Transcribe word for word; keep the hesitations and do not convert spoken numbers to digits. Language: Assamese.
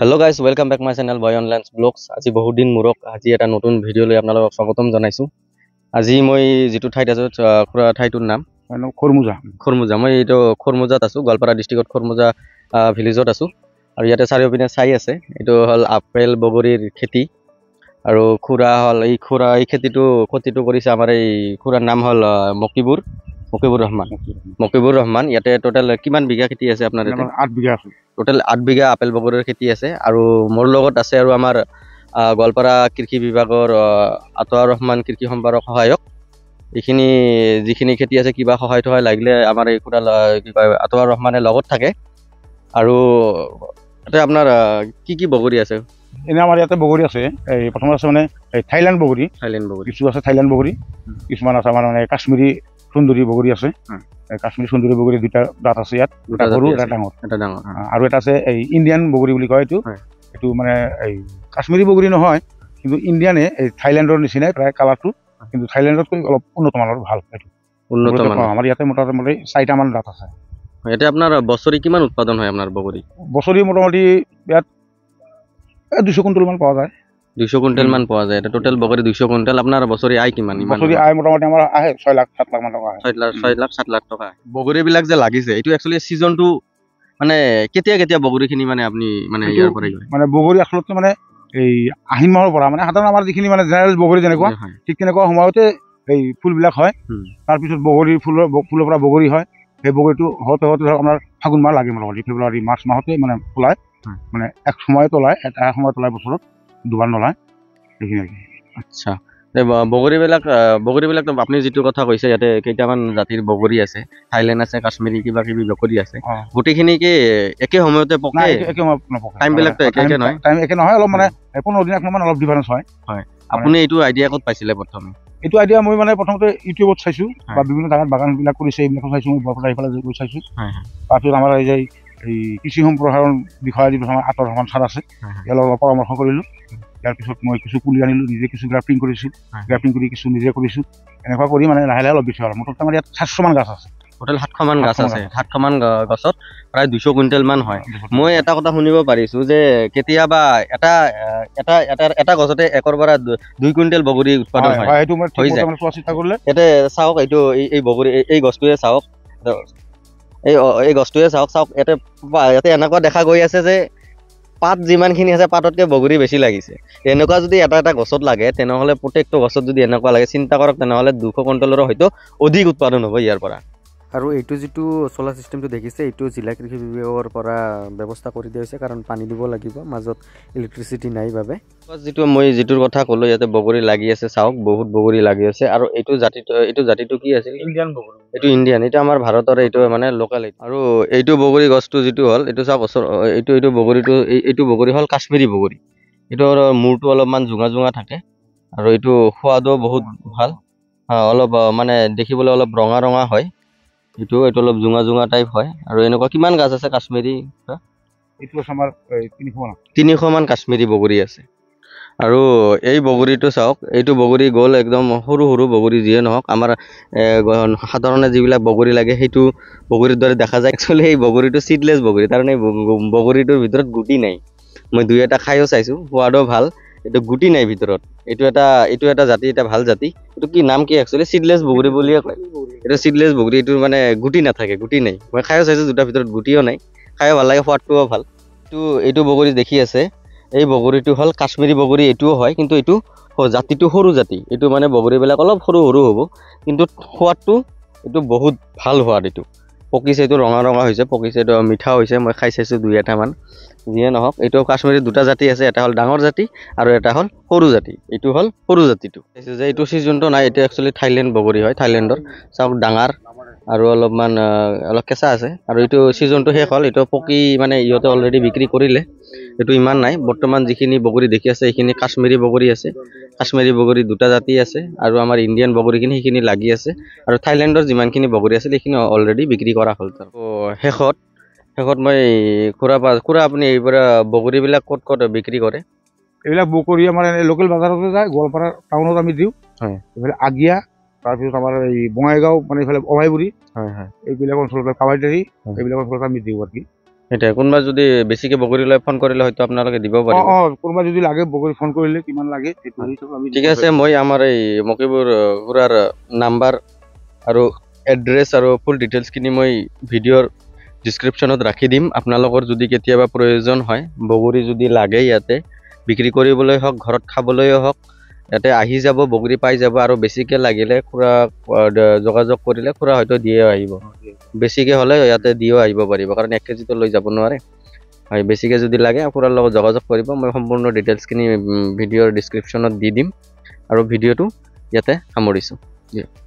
Hello guys, welcome back my channel boyonlens vlogs. আজি বহুত দিন মুৰক আজি এটা নতুন ভিডিও লৈ আপোনালোকক স্বাগতম জনাইছো। আজি মই যেটো ঠাইত আছো পুৰা ঠাইটোৰ নাম খৰমুজা খৰমুজা মই এইটো খৰমুজাত আছো গোৱালপাৰা ডিস্ট্ৰিক্টত খৰমুজা ভিলেজত আছো আৰু ইয়াতে চাৰিওপিনে চাই আছে এইটো হল আপেল বগৰীৰ খেতি আৰু খুৰা হল এই খুৰা এই খেতিটো খেতিটো কৰিছে আমাৰ এই খুৰাৰ নাম হল মকিবুৰ মকিবুৰ ৰহমান মকিবুৰ ৰহমান ইয়াতে টোটাল কিমান বিঘা খেতি আছে আপোনাৰ ইয়াতে আঠ বিঘা আছে টোটাল আঠ বিঘা আপেল বগৰীৰ খেতি আছে আৰু মোৰ লগত আছে আৰু আমাৰ গোৱালপাৰা কৃষি বিভাগৰ আতৱাৰ ৰহমান কৃষি সম্পাদক সহায়ক এইখিনি যিখিনি খেতি আছে কিবা সহায় থহায় লাগিলে আমাৰ এই খুৰা কি কয় আতৱাৰ ৰহমানে লগত থাকে আৰু এটা আপোনাৰ কি কি বগৰী আছে এনে আমাৰ ইয়াতে বগৰী আছে এই প্ৰথম আছে মানে এই থাইল্যান্ড বগৰী থাইল্যান্ড বগৰী কিছু আছে থাইল্যান্ড বগৰী কিছুমান আছে আমাৰ মানে কাশ্মীৰী সুন্দৰী বগৰী আছে কাশ্মীৰী সুন্দৰী বগৰী দুটা দাঁত আছে ইয়াত দুটা সৰু এটা ডাঙৰ এটা ডাঙৰ আৰু এটা আছে এই ইণ্ডিয়ান বগৰী বুলি কয় এইটো এইটো মানে এই কাশ্মীৰী বগৰী নহয় কিন্তু ইণ্ডিয়ানে এই থাইল্যান্ডৰ নিচিনাই প্ৰায় কালাৰটো কিন্তু থাইল্যান্ডতকৈ অলপ উন্নত মানৰ ভাল এইটো উন্নত মানৰ আমাৰ ইয়াতে মোটামুটি চাৰিটা মান দাঁত আছে এটা আপোনাৰ বছৰি কিমান উৎপাদন হয় আপোনাৰ বগৰী বছৰি মোটামুটি ইয়াত দুশ কুইণ্টেল মান পোৱা যায় দুশ কুইণ্টেল মান পোৱা যায় এটা টোটাল বগৰী দুশ কুইণ্টেল আপোনাৰ বছৰি আয় কিমান বছৰি আয় মোটামুটি আমাৰ আহে ছয় লাখ সাত লাখ মান টকা ছয় লাখ ছয় লাখ সাত লাখ টকা বগৰী বিলাক যে লাগিছে এইটো একচুয়ালি সিজনটো মানে কেতিয়া কেতিয়া বগৰীখিনি মানে আপুনি মানে ইয়াৰ পৰা মানে বগৰী আচলতে মানে এই আহিন মাহৰ পৰা মানে সাধাৰণ আমাৰ যিখিনি মানে জেনেৰেল বগৰী যেনেকুৱা ঠিক তেনেকুৱা সময়তে এই ফুলবিলাক হয় তাৰপিছত বগৰী ফুলৰ ফুলৰ পৰা বগৰী হয় সেই বগৰীটো হওঁতে হওঁতে ধৰক আমাৰ ফাগুন মাহ লাগে মোটামুটি ফেব্ৰুৱাৰী মাৰ্চ মাহতে মানে ফুলায় মানে এক সময়ত ওলায় এটা সময়ত ওলায় বছৰত দুবাৰ নলায় সেইখিনি আচ্ছা বগৰীবিলাক বগৰীবিলাক আপুনি যিটো কথা কৈছে ইয়াতে কেইটামান জাতিৰ বগৰী আছে থাইল্যান্ড আছে কাশ্মীৰী কিবা কিবি বগৰী আছে গোটেইখিনি কি একে সময়তে পকে একে সময়ত নপকে টাইম বিলাক তো একে একে নহয় টাইম একে নহয় অলপ মানে পোন্ধৰ দিন একমান অলপ ডিফাৰেন্স হয় হয় আপুনি এইটো আইডিয়া ক'ত পাইছিলে প্ৰথমে এইটো আইডিয়া মই মানে প্ৰথমতে ইউটিউবত চাইছো বা বিভিন্ন জাগাত বাগানবিলাক কৰিছে এইবিলাক চাইছো মই বৰপেটা এইফালে গৈ চাইছো তাৰপিছত আমাৰ এই যে এই কৃষি সম্প্ৰসাৰণ বিষয়ে যিটো আমাৰ আতৱাৰ ৰহমান ছাৰ আছে ইয়াৰ লগত পৰামৰ্শ কৰিলোঁ ইয়াৰ পিছত মই কিছু পুলি আনিলোঁ নিজে কিছু গ্ৰাফটিং কৰিছোঁ গ্ৰাফটিং কৰি কিছু নিজে কৰিছোঁ এনেকুৱা কৰি মানে লাহে লাহে অলপ বেছি হ'ল মুঠতে আমাৰ ইয়াত সাতশ মান গাছ আছে টোটেল সাতশ মান গাছ আছে সাতশ মান গছত প্ৰায় দুশ কুইণ্টেল মান হয় মই এটা কথা শুনিব পাৰিছোঁ যে কেতিয়াবা এটা এটা এটা এটা গছতে একৰ পৰা দুই কুইণ্টেল বগৰী উৎপাদন হয় সেইটো মই হৈ যায় চোৱা চিতা কৰিলে ইয়াতে চাওক এইটো এই বগৰী এই গছটোৱে চাওক এই এই গছটোৱে চাওক চাওক ইয়াতে ইয়াতে এনেকুৱা দেখা গৈ আছে যে পাত যিমানখিনি আছে পাততকৈ বগৰী বেছি লাগিছে এনেকুৱা যদি এটা এটা গছত লাগে তেনেহ'লে প্ৰত্যেকটো গছত যদি এনেকুৱা লাগে চিন্তা কৰক তেনেহ'লে দুশ কুইণ্টেলৰো হয়তো অধিক উৎপাদন হ'ব ইয়াৰ পৰা আৰু এইটো যিটো চলাৰ চিষ্টেমটো দেখিছে এইটো জিলা কৃষি বিভাগৰ পৰা ব্যৱস্থা কৰি দিয়া হৈছে কাৰণ পানী দিব লাগিব মাজত ইলেক্ট্ৰিচিটি নাই বাবে যিটো মই যিটোৰ কথা ক'লোঁ ইয়াতে বগৰী লাগি আছে চাওক বহুত বগৰী লাগি আছে আৰু এইটো জাতিটো এইটো জাতিটো কি আছিল ইণ্ডিয়ান বগৰী এইটো ইণ্ডিয়ান এইটো আমাৰ ভাৰতৰ এইটো মানে লোকেল আৰু এইটো বগৰী গছটো যিটো হ'ল এইটো চাওক এইটো এইটো বগৰীটো এইটো বগৰী হ'ল কাশ্মীৰী বগৰী এইটো মূৰটো অলপমান জোঙা জোঙা থাকে আৰু এইটো সোৱাদো বহুত ভাল অলপ মানে দেখিবলৈ অলপ ৰঙা ৰঙা হয় এইটো এইটো অলপ জোঙা জোঙা টাইপ হয় আৰু এনেকুৱা কিমান গাছ আছে কাশ্মীৰী এইটো আমাৰ তিনিশ মান তিনিশ মান কাশ্মীৰী বগৰী আছে আৰু এই বগৰীটো চাওক এইটো বগৰী গ'ল একদম সৰু সৰু বগৰী যিয়ে নহওক আমাৰ সাধাৰণে যিবিলাক বগৰী লাগে সেইটো বগৰীৰ দৰে দেখা যায় একচুৱেলি এই বগৰীটো চিডলেছ বগৰী তাৰমানে বগৰীটোৰ ভিতৰত গুটি নাই মই দুই এটা খায়ো চাইছোঁ সোৱাদো ভাল এইটো গুটি নাই ভিতৰত এইটো এটা এইটো এটা জাতি এটা ভাল জাতি এইটো কি নাম কি একচুৱেলি চিডলেছ বগৰী বুলিয়ে কয় এইটো চিডলেছ বগৰী এইটোৰ মানে গুটি নাথাকে গুটি নাই মই খায়ো চাইছোঁ দুটাৰ ভিতৰত গুটিও নাই খায়ো ভাল লাগে সোৱাদটোও ভাল এইটো এইটো বগৰী দেখি আছে এই বগৰীটো হ'ল কাশ্মীৰী বগৰী এইটোও হয় কিন্তু এইটো জাতিটো সৰু জাতি এইটো মানে বগৰীবিলাক অলপ সৰু সৰু হ'ব কিন্তু সোৱাদটো এইটো বহুত ভাল সোৱাদ এইটো পকিছে এইটো ৰঙা ৰঙা হৈছে পকিছে এইটো মিঠা হৈছে মই খাই চাইছোঁ দুই এটামান যিয়ে নহওক এইটো কাশ্মীৰী দুটা জাতি আছে এটা হ'ল ডাঙৰ জাতি আৰু এটা হ'ল সৰু জাতি এইটো হ'ল সৰু জাতিটো যে এইটো ছিজনটো নাই এইটো একচুৱেলি থাইলেণ্ড বগৰী হয় থাইলেণ্ডৰ চাওক ডাঙৰ আৰু অলপমান অলপ কেঁচা আছে আৰু এইটো ছিজনটো শেষ হ'ল এইটো পকি মানে ইহঁতে অলৰেডি বিক্ৰী কৰিলে এইটো ইমান নাই বৰ্তমান যিখিনি বগৰী দেখি আছে এইখিনি কাশ্মীৰী বগৰী আছে কাশ্মীৰী বগৰী দুটা জাতি আছে আৰু আমাৰ ইণ্ডিয়ান বগৰীখিনি সেইখিনি লাগি আছে আৰু থাইলেণ্ডৰ যিমানখিনি বগৰী আছিল সেইখিনি অলৰেডি বিক্ৰী কৰা হ'ল তাৰ শেষত শেষত মই খুৰা খুৰা আপুনি এইবাৰ বগৰীবিলাক ক'ত ক'ত বিক্ৰী কৰে এইবিলাক বগৰী আমাৰ লোকেল বজাৰতে যায় গোৱালপাৰা টাউনত আমি দিওঁ হয় এইফালে আগিয়া তাৰপিছত আমাৰ এই বঙাইগাঁও মানে এইফালে অভাইবুৰী হয় হয় এইবিলাক অঞ্চলত কাবাইটাৰী এইবিলাক অঞ্চলত আমি দিওঁ আৰু কি এটা কোনবা যদি বেছিকে বগৰী লৈ ফোন কৰিলে হয়তো আপোনালোকে দিব অ পাৰিব অ কোনোবা যদি লাগে বগৰী ফোন কৰিলে কিমান লাগে সেইটো হিচাপে আমি ঠিক আছে মই আমাৰ এই মকিবুৰ খুৰাৰ নাম্বাৰ আৰু এড্ৰেছ আৰু ফুল ডিটেইলছখিনি মই ভিডিঅ'ৰ ডিছক্ৰিপশ্যনত ৰাখি দিম আপোনালোকৰ যদি কেতিয়াবা প্ৰয়োজন হয় বগৰী যদি লাগে ইয়াতে বিক্ৰী কৰিবলৈ হওক ঘৰত খাবলৈও হওক ইয়াতে আহি যাব বগৰী পাই যাব আৰু বেছিকে লাগিলে খুৰা যোগাযোগ কৰিলে খুৰা হয়তো দিয়ে আহিব বেছিকে হ'লে ইয়াতে দিও আহিব পাৰিব কাৰণ এক কেজিটো লৈ যাব নোৱাৰে হয় বেছিকে যদি লাগে খুৰাৰ লগত যোগাযোগ কৰিব মই সম্পূৰ্ণ ডিটেইলছখিনি ভিডিঅ'ৰ ডিছক্ৰিপশ্যনত দি দিম আৰু ভিডিঅ'টো ইয়াতে সামৰিছোঁ